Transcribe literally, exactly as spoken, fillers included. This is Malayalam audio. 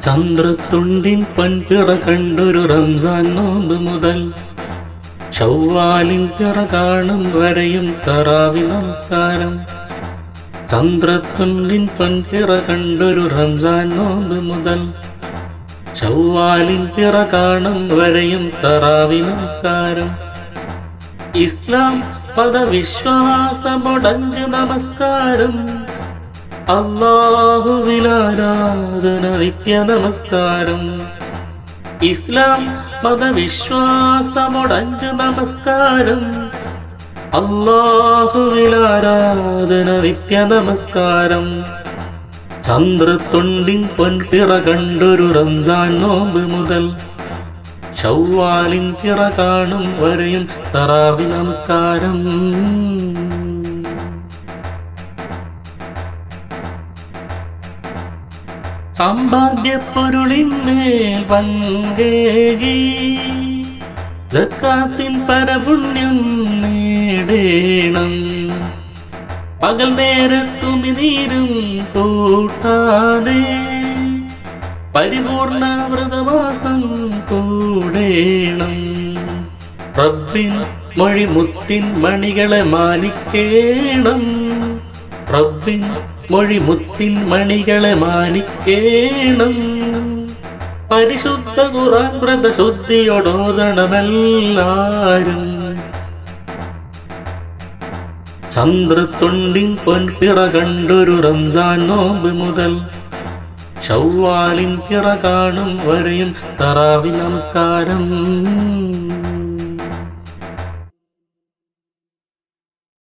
ചന്ദ്രത്തുണ്ടിൻ പൊൻപിറ കണ്ടൊരു റംസാൻ നോമ്പ് മുതൽ ശവ്വാലിൻ പിറ കാണും വരെയും തറാവി നമസ്കാരം. ചന്ദ്രത്തുണ്ടിൻ പൊൻപിറ കണ്ടൊരു റംസാൻ നോമ്പ് മുതൽ ശവ്വാലിൻ പിറ കാണും വരെയും തറാവി നമസ്കാരം. ഇസ്ലാം പദവിശ്വാസമൊടഞ്ച് നമസ്കാരം. അല്ലാഹുവിലാരാധന നിത്യ നമസ്കാരം. ഇസ്ലാം മതവിശ്വാസമൊടഞ്ച് നമസ്കാരം. അല്ലാഹുവിലാരാധന നിത്യ നമസ്കാരം. ചന്ദ്രത്തുണ്ടിൻ പൊൻപിറ കണ്ടൊരു റംസാൻ നോമ്പ് മുതൽ ശവ്വാലിൻ പിറ കാണും വരെയും തറാവി നമസ്കാരം. സമ്പാദ്യപ്പൊരുളിന്മേൽ പങ്കേകി സക്കാത്തിൻ പരപുണ്യം നേടേണം. പകൽ നേരത്തുമിനീരും കൂട്ടാതെ പരിപൂർണ വ്രതവാസം കൂടേണം. റബ്ബിൻ മൊഴിമുത്തിൻ മണികളെ മാനിക്കേണം. റബ്ബിൻ മൊഴിമുത്തിൻ മണികളെ മാനിക്കേണം. പരിശുദ്ധ ഖുർആൻ വ്രതശുദ്ധിയോടോദണമെല്ലാരും. ചന്ദ്രത്തുണ്ടിൻ പൊൻപിറ കണ്ടൊരു റംസാൻ നോമ്പ് മുതൽ ശവ്വാലിൻ പിറ കാണും വരെയും തറാവി നമസ്കാരം.